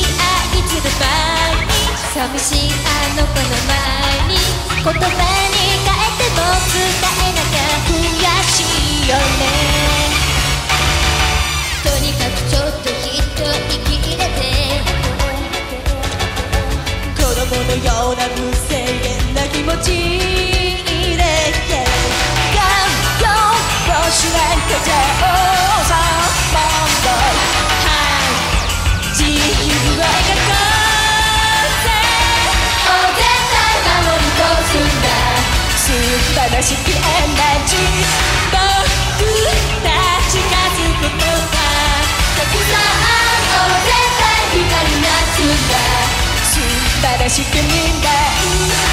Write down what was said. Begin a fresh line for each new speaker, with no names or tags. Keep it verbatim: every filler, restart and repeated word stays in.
愛する前に寂しいあの子の前に言葉に変えても伝えなきゃ悔しいよね。とにかくちょっと一息入れて子供のような無制限な気持ち入れて我慢をしないとじゃおさまんどはい自由を描こうぜ。お絶対守り通すんだ素晴らしきエナジー僕たちがつくことがたくさんお絶対光になつんだ素晴らしくみんない